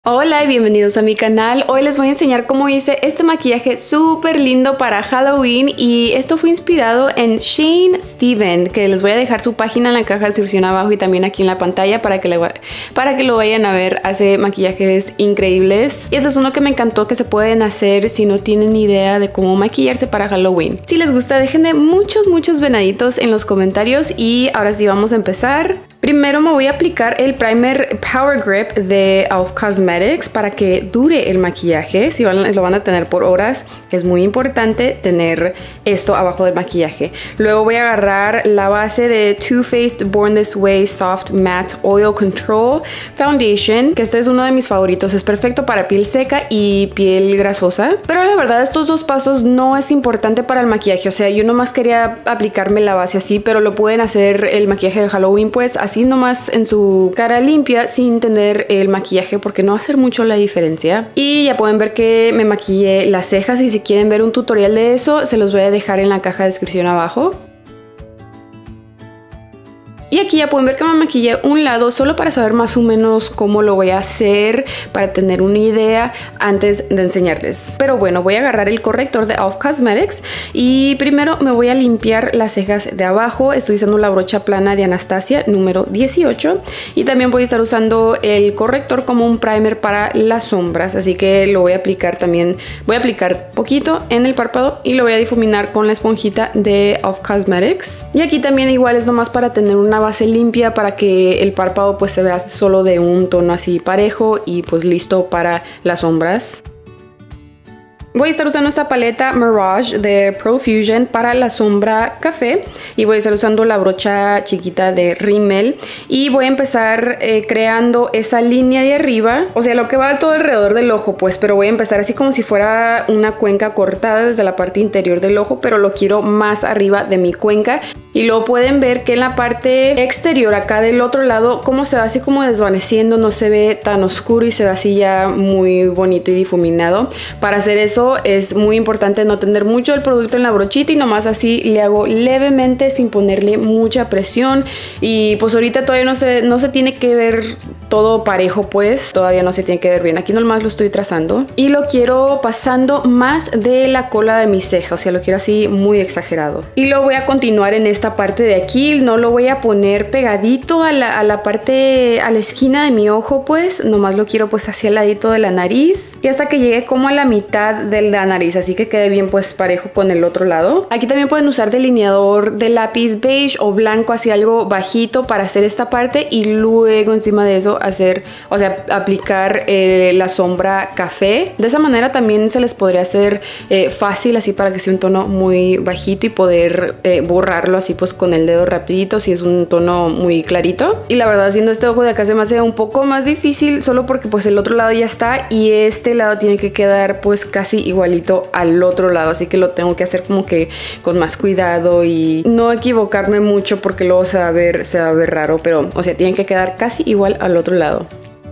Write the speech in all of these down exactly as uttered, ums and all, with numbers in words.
Hola y bienvenidos a mi canal. Hoy les voy a enseñar cómo hice este maquillaje súper lindo para Halloween y esto fue inspirado en Shane Stevens, que les voy a dejar su página en la caja de descripción abajo y también aquí en la pantalla para que, le, para que lo vayan a ver. Hace maquillajes increíbles y este es uno que me encantó, que se pueden hacer si no tienen idea de cómo maquillarse para Halloween. Si les gusta, déjenme muchos muchos venaditos en los comentarios y ahora sí vamos a empezar. Primero me voy a aplicar el primer Power Grip de e l f Cosmetics para que dure el maquillaje. Si van, lo van a tener por horas, es muy importante tener esto abajo del maquillaje. Luego voy a agarrar la base de Too Faced Born This Way Soft Matte Oil Control Foundation, que este es uno de mis favoritos. Es perfecto para piel seca y piel grasosa. Pero la verdad, estos dos pasos no es importante para el maquillaje. O sea, yo nomás quería aplicarme la base así, pero lo pueden hacer el maquillaje de Halloween pues así nomás en su cara limpia sin tener el maquillaje, porque no va a hacer mucho la diferencia. Y ya pueden ver que me maquillé las cejas y si quieren ver un tutorial de eso se los voy a dejar en la caja de descripción abajo. Y aquí ya pueden ver que me maquillé un lado solo para saber más o menos cómo lo voy a hacer, para tener una idea antes de enseñarles. Pero bueno, voy a agarrar el corrector de e l f Cosmetics y primero me voy a limpiar las cejas de abajo. Estoy usando la brocha plana de Anastasia número dieciocho y también voy a estar usando el corrector como un primer para las sombras, así que lo voy a aplicar también. Voy a aplicar poquito en el párpado y lo voy a difuminar con la esponjita de e l f Cosmetics. Y aquí también igual es nomás para tener una base limpia para que el párpado pues se vea solo de un tono así parejo y pues listo para las sombras. Voy a estar usando esta paleta Mirage de Profusion para la sombra café y voy a estar usando la brocha chiquita de Rimmel y voy a empezar eh, creando esa línea de arriba, o sea, lo que va todo alrededor del ojo pues, pero voy a empezar así como si fuera una cuenca cortada desde la parte interior del ojo, pero lo quiero más arriba de mi cuenca. Y luego pueden ver que en la parte exterior acá del otro lado como se va así como desvaneciendo, no se ve tan oscuro y se ve así ya muy bonito y difuminado. Para hacer eso es muy importante no tener mucho el producto en la brochita y nomás así le hago levemente sin ponerle mucha presión. Y pues ahorita todavía no se, no se tiene que ver todo parejo pues, todavía no se tiene que ver bien. Aquí nomás lo estoy trazando y lo quiero pasando más de la cola de mi ceja, o sea, lo quiero así muy exagerado. Y lo voy a continuar en este esta parte de aquí, no lo voy a poner pegadito a la, a la parte, a la esquina de mi ojo pues, nomás lo quiero pues hacia el ladito de la nariz y hasta que llegue como a la mitad de la nariz, así que quede bien pues parejo con el otro lado. Aquí también pueden usar delineador de lápiz beige o blanco, así algo bajito para hacer esta parte y luego encima de eso hacer, o sea, aplicar eh, la sombra café. De esa manera también se les podría hacer eh, fácil así para que sea un tono muy bajito y poder eh, borrarlo así pues con el dedo rapidito si es un tono muy clarito. Y la verdad, haciendo este ojo de acá se me hace un poco más difícil solo porque pues el otro lado ya está y este lado tiene que quedar pues casi igualito al otro lado, así que lo tengo que hacer como que con más cuidado y no equivocarme mucho porque luego se va a ver, se va a ver raro, pero o sea, tiene que quedar casi igual al otro lado.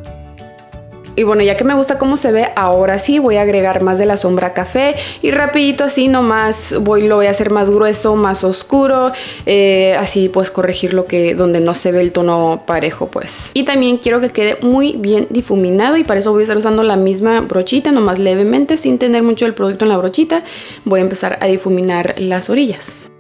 Y bueno, ya que me gusta cómo se ve, ahora sí voy a agregar más de la sombra café y rapidito así nomás voy, lo voy a hacer más grueso, más oscuro, eh, así pues corregir lo que, donde no se ve el tono parejo pues. Y también quiero que quede muy bien difuminado y para eso voy a estar usando la misma brochita, nomás levemente, sin tener mucho el producto en la brochita. Voy a empezar a difuminar las orillas.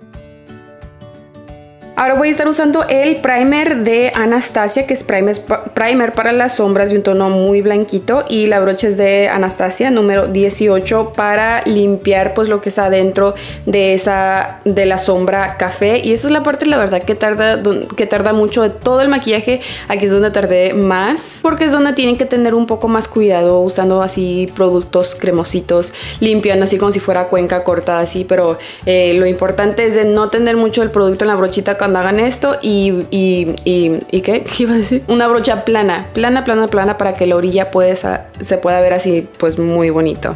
Ahora voy a estar usando el primer de Anastasia, que es primer, primer para las sombras de un tono muy blanquito, y la brocha es de Anastasia número dieciocho para limpiar pues lo que está adentro de esa de la sombra café. Y esa es la parte la verdad que tarda, que tarda mucho de todo el maquillaje. Aquí es donde tardé más porque es donde tienen que tener un poco más cuidado usando así productos cremositos, limpiando así como si fuera cuenca cortada así, pero eh, lo importante es de no tener mucho el producto en la brochita cuando hagan esto y, y, y, ¿y qué? ¿Qué iba a decir? Una brocha plana, plana, plana, plana para que la orilla puede, se pueda ver así pues muy bonito.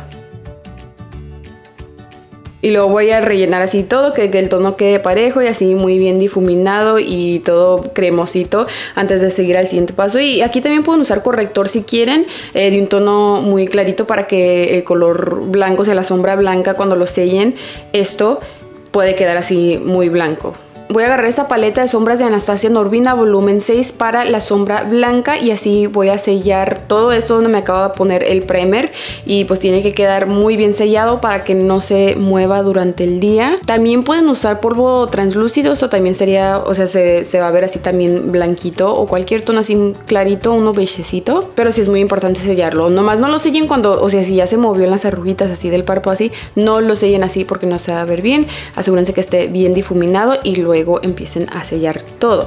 Y luego voy a rellenar así todo, que, que el tono quede parejo y así muy bien difuminado y todo cremosito antes de seguir al siguiente paso. Y aquí también pueden usar corrector si quieren, eh, de un tono muy clarito para que el color blanco, o sea la sombra blanca cuando lo sellen, esto puede quedar así muy blanco. voy a agarrar esa paleta de sombras de Anastasia Norvina volumen seis para la sombra blanca y así voy a sellar todo eso donde me acabo de poner el primer y pues tiene que quedar muy bien sellado para que no se mueva durante el día. También pueden usar polvo translúcido, eso también sería, o sea, se, se va a ver así también blanquito o cualquier tono así clarito, uno beigecito, pero sí es muy importante sellarlo. Nomás no lo sellen cuando, o sea, si ya se movió en las arruguitas así del párpado así, no lo sellen así porque no se va a ver bien. Asegúrense que esté bien difuminado y luego empiecen a sellar todo.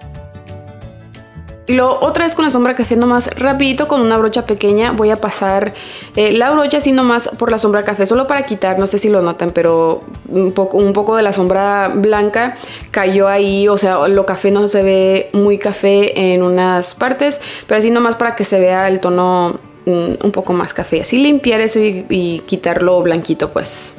Y luego otra vez con la sombra café nomás rapidito con una brocha pequeña voy a pasar eh, la brocha así nomás por la sombra café, solo para quitar, no sé si lo notan, pero un poco, un poco de la sombra blanca cayó ahí, o sea, lo café no se ve muy café en unas partes, pero así nomás para que se vea el tono um, un poco más café, así limpiar eso y, y quitarlo blanquito pues.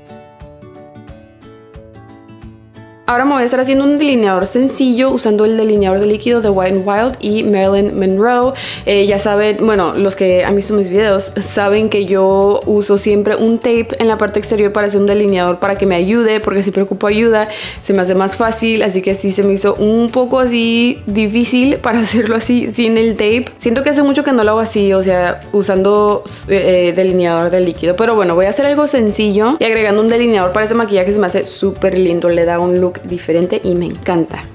Ahora me voy a estar haciendo un delineador sencillo usando el delineador de líquido de Wet n Wild y Marilyn Monroe. Eh, ya saben, bueno, los que han visto mis videos saben que yo uso siempre un tape en la parte exterior para hacer un delineador para que me ayude, porque siempre ocupo ayuda, se me hace más fácil, así que sí se me hizo un poco así difícil para hacerlo así sin el tape. Siento que hace mucho que no lo hago así, o sea, usando eh, delineador de líquido, pero bueno, voy a hacer algo sencillo y agregando un delineador para ese maquillaje se me hace súper lindo, le da un look diferente y me encanta.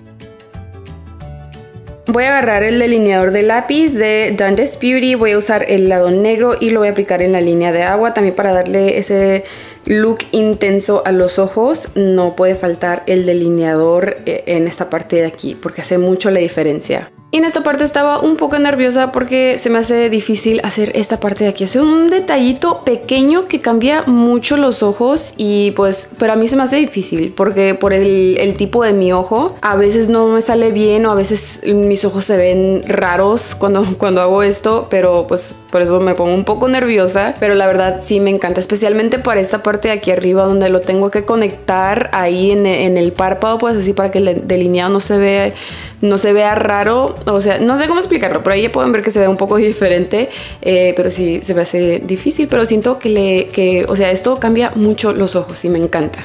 Voy a agarrar el delineador de lápiz de Dandes Beauty, voy a usar el lado negro y lo voy a aplicar en la línea de agua también para darle ese look intenso a los ojos. No puede faltar el delineador en esta parte de aquí porque hace mucho la diferencia. Y en esta parte estaba un poco nerviosa porque se me hace difícil hacer esta parte de aquí. Es un detallito pequeño que cambia mucho los ojos y pues, pero a mí se me hace difícil porque por el, el tipo de mi ojo a veces no me sale bien o a veces mis ojos se ven raros cuando, cuando hago esto, pero pues por eso me pongo un poco nerviosa, pero la verdad sí me encanta, especialmente para esta parte de aquí arriba donde lo tengo que conectar ahí en, en el párpado, pues así para que el delineado no se vea, no se vea raro. O sea, no sé cómo explicarlo, pero ahí ya pueden ver que se ve un poco diferente, eh, pero sí se me hace difícil, pero siento que le, que, o sea, esto cambia mucho los ojos y me encanta.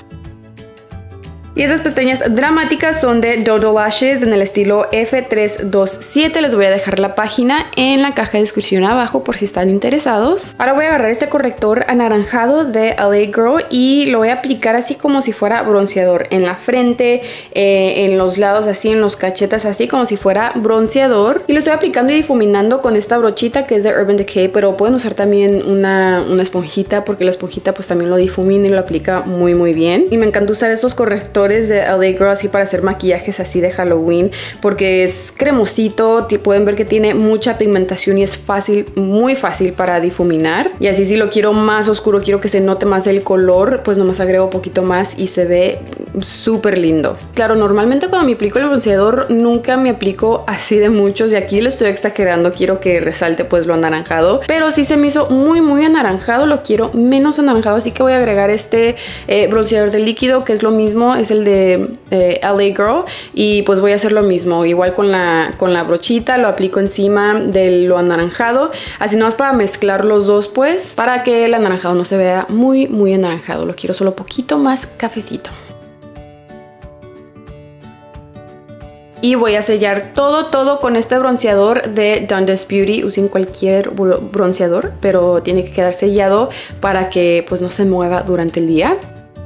Y esas pestañas dramáticas son de Dodo Lashes en el estilo F tres dos siete. Les voy a dejar la página en la caja de descripción abajo por si están interesados. Ahora voy a agarrar este corrector anaranjado de L A Girl y lo voy a aplicar así como si fuera bronceador en la frente, eh, en los lados así, en los cachetes así como si fuera bronceador. Y lo estoy aplicando y difuminando con esta brochita que es de Urban Decay, pero pueden usar también una, una esponjita porque la esponjita pues también lo difumina y lo aplica muy muy bien. Y me encanta usar estos correctores de L A Girl así para hacer maquillajes así de Halloween porque es cremosito, pueden ver que tiene mucha pigmentación y es fácil, muy fácil para difuminar. Y así si lo quiero más oscuro, quiero que se note más el color, pues nomás agrego un poquito más y se ve súper lindo. Claro, normalmente cuando me aplico el bronceador nunca me aplico así de muchos y aquí lo estoy exagerando, quiero que resalte pues lo anaranjado, pero sí se me hizo muy muy anaranjado, lo quiero menos anaranjado, así que voy a agregar este eh, bronceador de líquido que es lo mismo, es el de eh, L A Girl y pues voy a hacer lo mismo, igual con la, con la brochita, lo aplico encima de lo anaranjado, así nomás para mezclar los dos pues, para que el anaranjado no se vea muy muy anaranjado, lo quiero solo poquito más cafecito. Y voy a sellar todo, todo con este bronceador de Dandes Beauty. Usen cualquier bronceador, pero tiene que quedar sellado para que pues no se mueva durante el día.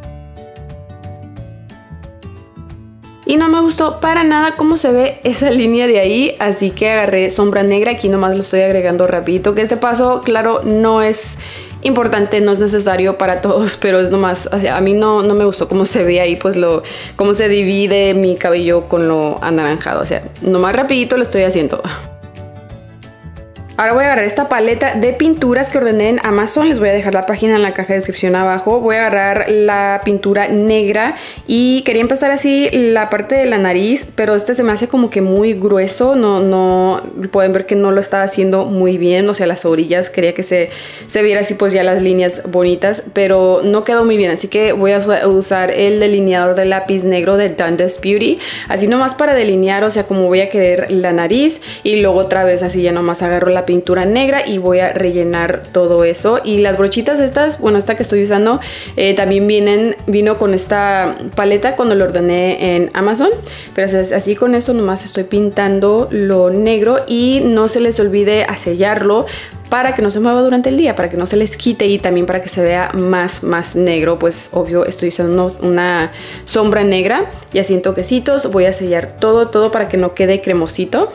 Y no me gustó para nada cómo se ve esa línea de ahí, así que agarré sombra negra. Aquí nomás lo estoy agregando rapidito, que este paso, claro, no es importante, no es necesario para todos, pero es nomás, o sea, a mí no, no me gustó cómo se ve ahí, pues lo, cómo se divide mi cabello con lo anaranjado, o sea, nomás rapidito lo estoy haciendo. Ahora voy a agarrar esta paleta de pinturas que ordené en Amazon. Les voy a dejar la página en la caja de descripción abajo. Voy a agarrar la pintura negra y quería empezar así la parte de la nariz, pero este se me hace como que muy grueso. No, no, pueden ver que no lo estaba haciendo muy bien. O sea, las orillas quería que se, se viera así pues ya las líneas bonitas, pero no quedó muy bien. Así que voy a usar el delineador de lápiz negro de Dandes Beauty. Así nomás para delinear, o sea, como voy a querer la nariz. Y luego otra vez así ya nomás agarro la pintura negra y voy a rellenar todo eso. Y las brochitas estas, bueno, esta que estoy usando eh, también vienen, vino con esta paleta cuando lo ordené en Amazon. Pero así con eso nomás estoy pintando lo negro y no se les olvide a sellarlo para que no se mueva durante el día, para que no se les quite y también para que se vea más, más negro. Pues obvio estoy usando una sombra negra y así en toquecitos voy a sellar todo, todo para que no quede cremosito.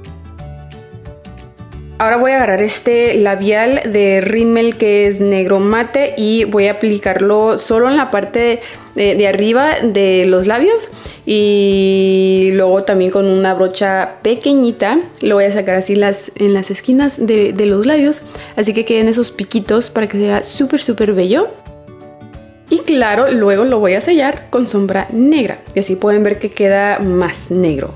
Ahora voy a agarrar este labial de Rimmel que es negro mate y voy a aplicarlo solo en la parte de, de arriba de los labios y luego también con una brocha pequeñita lo voy a sacar así las, en las esquinas de, de los labios, así que queden esos piquitos para que se vea súper súper bello. Y claro, luego lo voy a sellar con sombra negra y así pueden ver que queda más negro.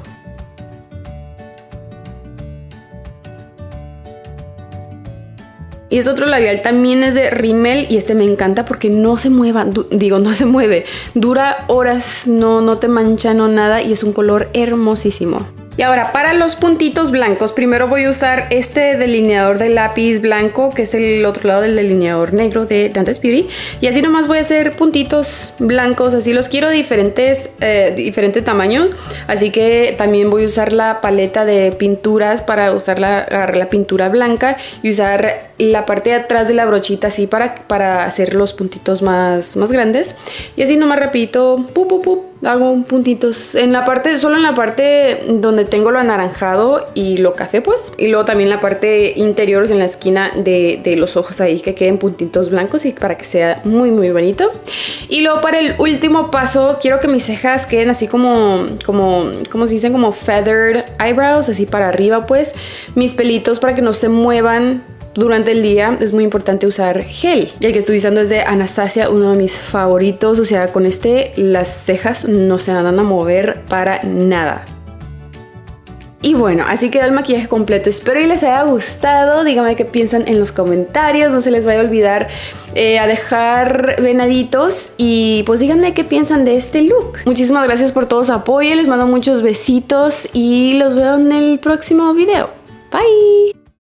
Y este otro labial también es de Rimmel y este me encanta porque no se mueva, digo, no se mueve. Dura horas, no, no te mancha, no nada y es un color hermosísimo. Y ahora para los puntitos blancos, primero voy a usar este delineador de lápiz blanco, que es el otro lado del delineador negro de Dantes Beauty. Y así nomás voy a hacer puntitos blancos, así los quiero de diferentes, eh, diferentes tamaños. Así que también voy a usar la paleta de pinturas para usar la, agarrar la pintura blanca y usar la parte de atrás de la brochita así para, para hacer los puntitos más, más grandes. Y así nomás rapidito, pup, pup, pup, hago puntitos en la parte, solo en la parte donde tengo lo anaranjado y lo café pues. Y luego también la parte interior, en la esquina de, de los ojos ahí, que queden puntitos blancos y para que sea muy muy bonito. Y luego para el último paso quiero que mis cejas queden así como, como, como se dicen, como feathered eyebrows, así para arriba pues. Mis pelitos para que no se muevan durante el día es muy importante usar gel. Y el que estoy usando es de Anastasia, uno de mis favoritos. O sea, con este las cejas no se van a mover para nada. Y bueno, así quedó el maquillaje completo. Espero que les haya gustado. Díganme qué piensan en los comentarios. No se les vaya a olvidar eh, a dejar venaditos. Y pues díganme qué piensan de este look. Muchísimas gracias por todo su apoyo. Les mando muchos besitos y los veo en el próximo video. Bye.